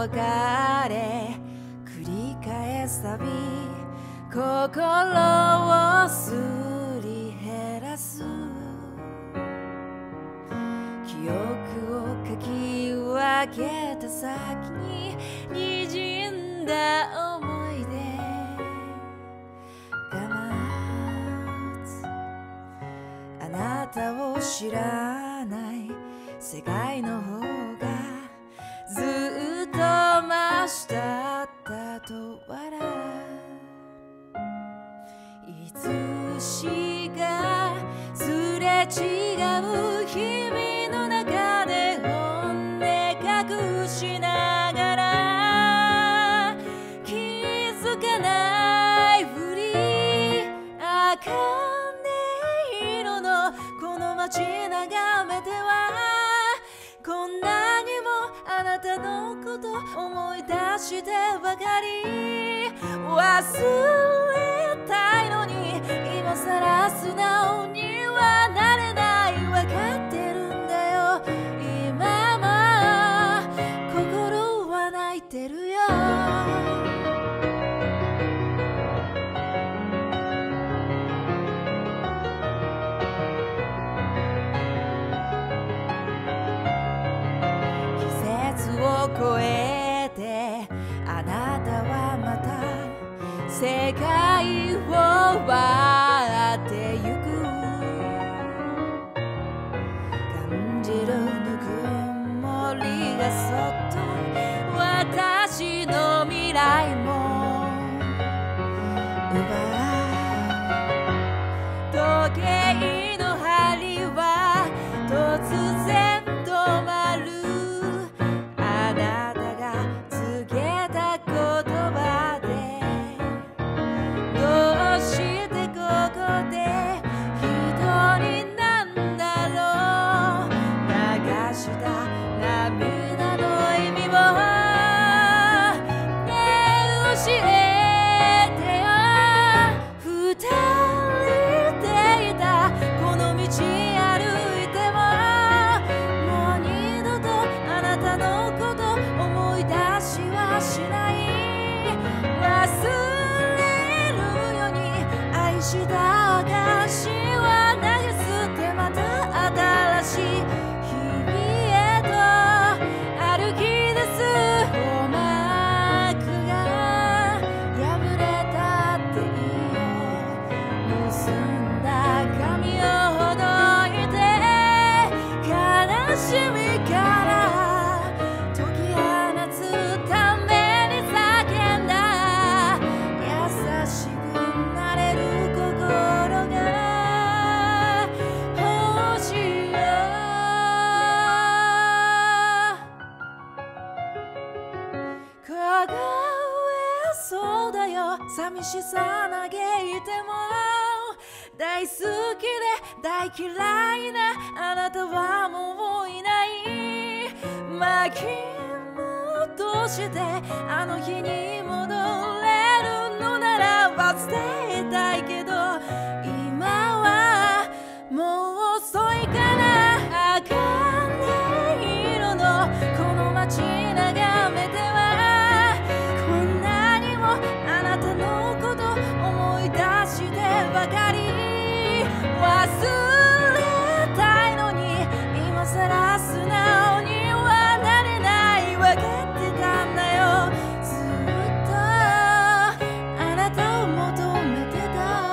別れ繰り返すたび心をすり減らす記憶をかき分けた先に滲んだ思い出が待つあなたを知らない世界の方がずっと真下だと笑ういつしかすれ違う日々の中で本音隠しながら気づかないふり茜色のこの街眺めてはこんなにもあなたのこと思い出してばかり忘れたいのに今さら素直にはなれないわかってるんだよ今も心は泣いてるよ越えてあなたはまた世界を割ってゆく感じるぬくもりがそっと私の未来も奪う時計の針は突然止まるした証は投げ捨てまた新しい日々へと歩き出す鼓膜が破れたっていいよ結んだ髪をほどいて悲しみから解き放つために叫んだ優しくなれるそうだよ寂しさ嘆いても大好きで大嫌いなあなたはもういない巻き戻してあの日に戻れるのならば伝えたいけど今はもう遅いから茜色のこの街眺めてはばかり忘れたいのに今さら素直にはなれないわかってたんだよずっとあなたを求めてた